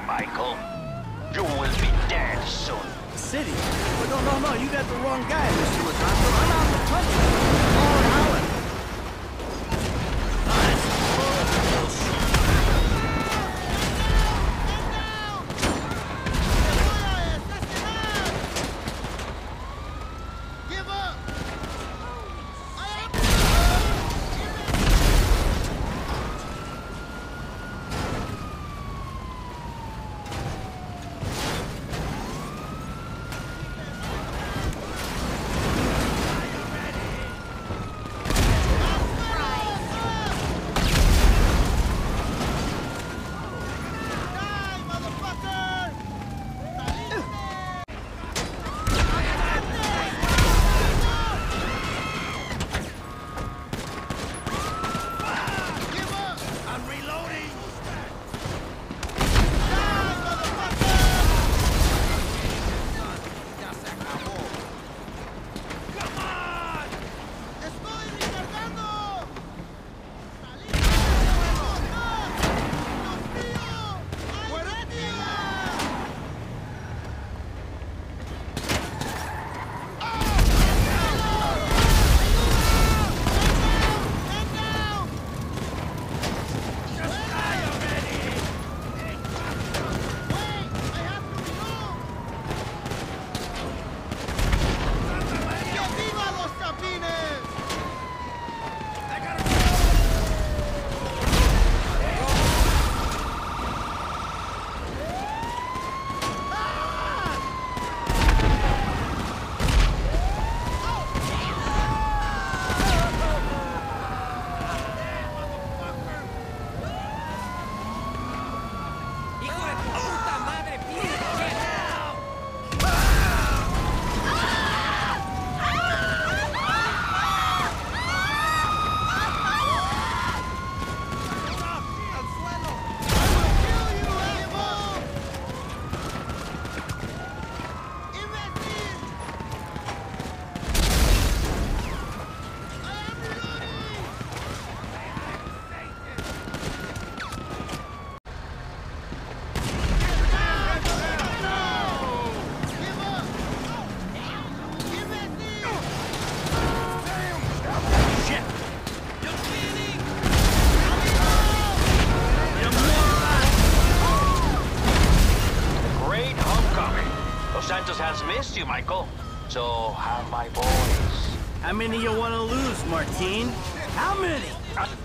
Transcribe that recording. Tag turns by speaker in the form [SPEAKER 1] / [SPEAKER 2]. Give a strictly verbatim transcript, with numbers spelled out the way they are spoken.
[SPEAKER 1] Michael. You will be dead soon.
[SPEAKER 2] City? But no, no, no, you got the wrong guy, Mister Madrazo. I'm out in the country. Lord Howard.
[SPEAKER 1] Santos has missed you, Michael. So have my boys.
[SPEAKER 2] How many you want to lose, Martine? How many?
[SPEAKER 1] Uh,